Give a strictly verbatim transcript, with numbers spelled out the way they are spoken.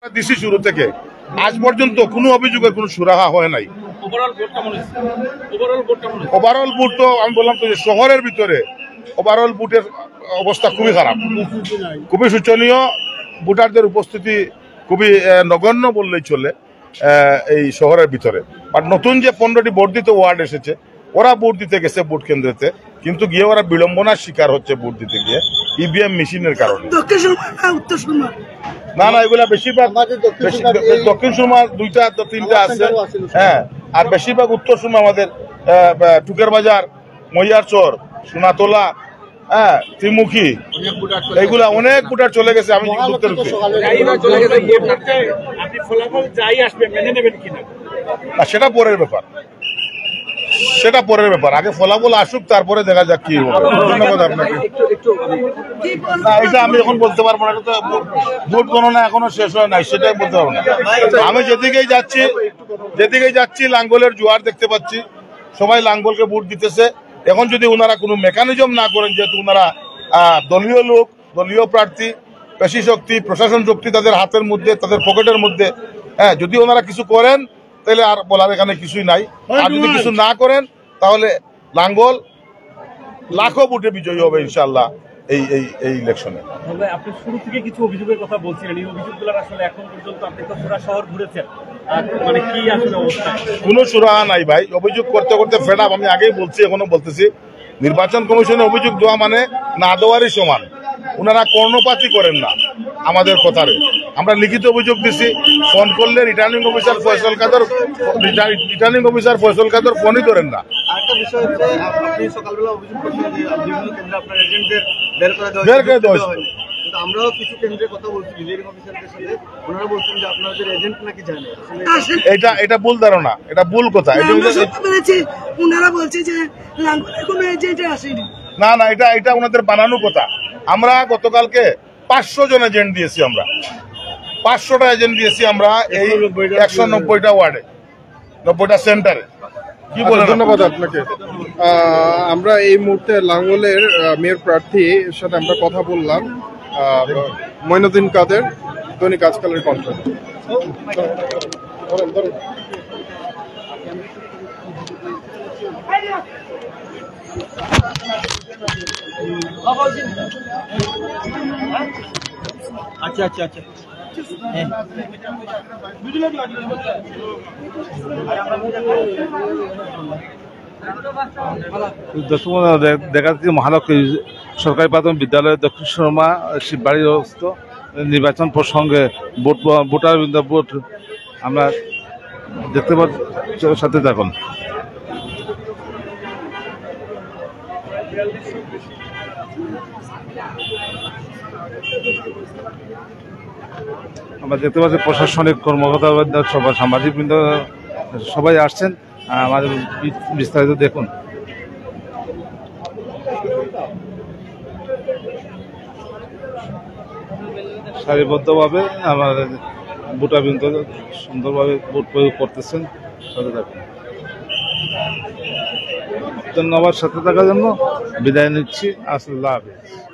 দিছি শুরু থেকে আজ পর্যন্ত কোনো অভিযোগের কোনো সুরাহা হয় নাই। ওভারঅল বুট তো আমি বললাম তো যে শহরের ভিতরে ওভারঅল বুটের অবস্থা খুবই খারাপ, খুবই শোচনীয়। ভোটারদের উপস্থিতি খুবই নগণ্য বললেই চলে এই শহরের ভিতরে। আর নতুন যে পনেরোটি বর্ধিত ওয়ার্ড এসেছে ওরা ভোট দিতে গেছে ভোট কেন্দ্রেতে, কিন্তু গিয়ে ওরা বিড়ম্বনার শিকার হচ্ছে ভোট দিতে গিয়ে ইভিএম মেশিনের কারণে। না না এগুলা বেশিরভাগ দক্ষিণ সুরমা দুইটা তিনটা আছে, হ্যাঁ, আর বেশিরভাগ উত্তর সুরমা আমাদের টুকের বাজার, মহিয়ারচর, সোনাতলা, হ্যাঁ, ত্রিমুখী, এইগুলা অনেক ভোটার চলে গেছে। আমি সেটা পরের ব্যাপার, সেটা পরের ব্যাপার আগে ফলাফল আসুক তারপরে দেখা যাক কি হবে। ধন্যবাদ আপনাকে। না এটা আমি এখন বলতে পারবো না, এটা তো ভোট গণনা এখনো শেষ হয় নাই, সেটাই বলতে পারবো না। আমি যেদিকেই যাচ্ছি যেদিকেই যাচ্ছি লাঙ্গলের জোয়ার দেখতে পাচ্ছি, সবাই লাঙ্গলকে ভোট দিতেছে। এখন যদি ওনারা কোনো মেকানিজম না করেন, যেহেতু ওনারা দলীয় লোক, দলীয় প্রার্থী, পেশি শক্তি, প্রশাসন শক্তি তাদের হাতের মধ্যে, তাদের পকেটের মধ্যে, হ্যাঁ, যদি ওনারা কিছু করেন তাহলে আর বলার এখানে কিছুই নাই। আর যদি কিছু না করেন তাহলে লাঙ্গল লাখো ভোটে বিজয়ী হবে ইনশাআল্লাহ এই এই এই ইলেকশনে। তবে আপনি শুরু থেকে কিছু অভিযোগের কথা বলছিলেন, এই অভিযোগগুলো আসলে এখন পর্যন্ত আপনি তো পুরো শহর ঘুরেছেন, মানে কি আসলে অবস্থা? কোনো সুরাহা নাই ভাই, অভিযোগ করতে করতে ফেড আপ। আমি আগেই বলছি, এখনো বলতেছি, নির্বাচন কমিশনে অভিযোগ দেওয়া মানে না দেওয়ারই সমান। ওনারা কর্ণপাতই করেন না আমাদের কথারে। আমরা লিখিত অভিযোগ দিছি, ফোন করলে returning officer Faisal Kader returning officer Faisal Kader ফোনই ধরেন না। আরেকটা বিষয় হচ্ছে আপনি সকালবেলা অভিযোগ করছেন যে বিভিন্ন কেন্দ্রে আপনার এজেন্টদের বের করে দেওয়া বের করে দেওয়া হয়েছে, কিন্তু আমরাও কিছু কেন্দ্রের কথা বলছি রিটার্নিং অফিসারদের সাথে, ওনারা বলছেন যে আপনাদের এজেন্ট নাকি জানে। এটা এটা ভুল ধারণা, এটা ভুল কথা। ওনারা বলছে যে লাঙ্গলের কোনো এজেন্ট আসেনি। না না এটা এটা ওনাদের বানানো কথা। আমরা গতকালকে পাঁচশো জন এজেন্ট দিয়েছি, আমরা পাঁচশোটা এজেন্ট দিয়েছি আমরা এই একশো নব্বইটা ওয়ার্ডে, নব্বইটা সেন্টারে। কি বলে? ধন্যবাদ আপনাকে। আমরা এই মুহূর্তে লাঙ্গলের মেয়র প্রার্থীর সাথে আমরা কথা বললাম, মঈনুদ্দিন কাদের, দৈনিক আজকালের কণ্ঠ। আচ্ছা আচ্ছা আচ্ছা দেখা যাচ্ছে মহালক্ষ্মী সরকারি প্রাথমিক বিদ্যালয় দক্ষিণ সুরমা শিববাড়ির অবস্থিত নির্বাচন প্রসঙ্গে ভোট ভোটার ভোট আমরা দেখতে পাচ্ছি, সাথে থাকুন। আমরা দেখতে পাচ্ছি প্রশাসনিক কর্মকর্তা, সবাই সামাজিক বৃন্দ সবাই আসছেন। আমাদের বিস্তারিত দেখুন। সারিবদ্ধভাবে আমাদের ভোটারবৃন্দ সুন্দরভাবে ভোট প্রয়োগ করতেছেন। সাথে থাকুন। ধন্যবাদ সাথে থাকার জন্য। বিদায় নিচ্ছি। আসসালামু আলাইকুম।